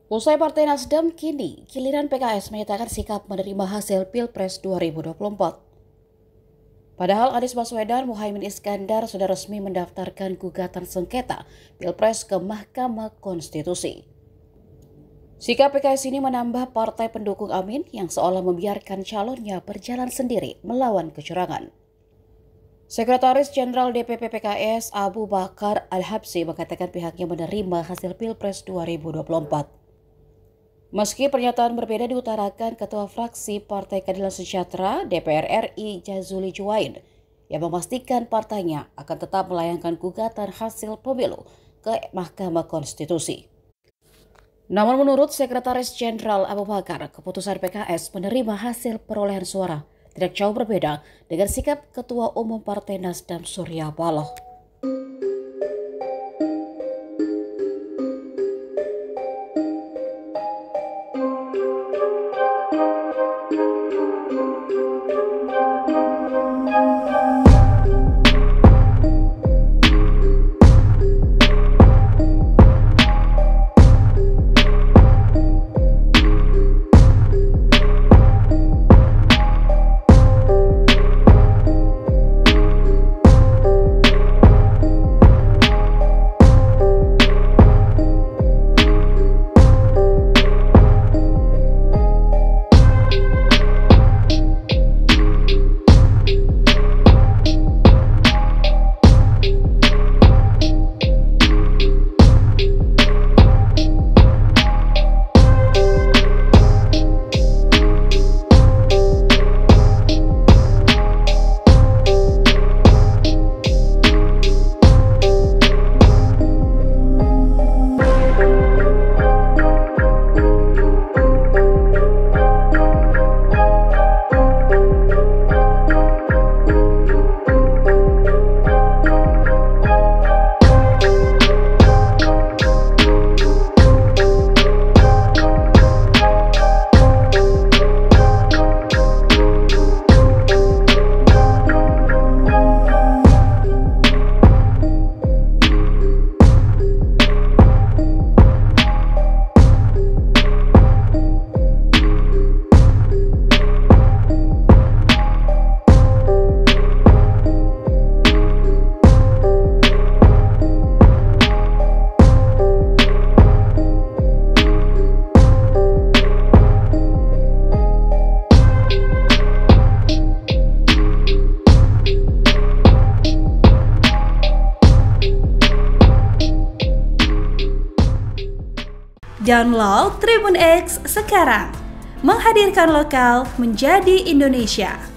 Usai Partai Nasdem, kini giliran PKS menyatakan sikap menerima hasil Pilpres 2024. Padahal Anies Baswedan, Muhaimin Iskandar sudah resmi mendaftarkan gugatan sengketa Pilpres ke Mahkamah Konstitusi. Sikap PKS ini menambah partai pendukung Amin yang seolah membiarkan calonnya berjalan sendiri melawan kecurangan. Sekretaris Jenderal DPP PKS Abu Bakar Al-Habsyi mengatakan pihaknya menerima hasil Pilpres 2024. Meski pernyataan berbeda diutarakan Ketua Fraksi Partai Keadilan Sejahtera DPR RI Jazuli Juwain yang memastikan partainya akan tetap melayangkan gugatan hasil pemilu ke Mahkamah Konstitusi. Namun menurut Sekretaris Jenderal Abu Bakar, keputusan PKS menerima hasil perolehan suara tidak jauh berbeda dengan sikap Ketua Umum Partai Nasdem Surya Paloh. Download Tribun X sekarang, menghadirkan lokal menjadi Indonesia.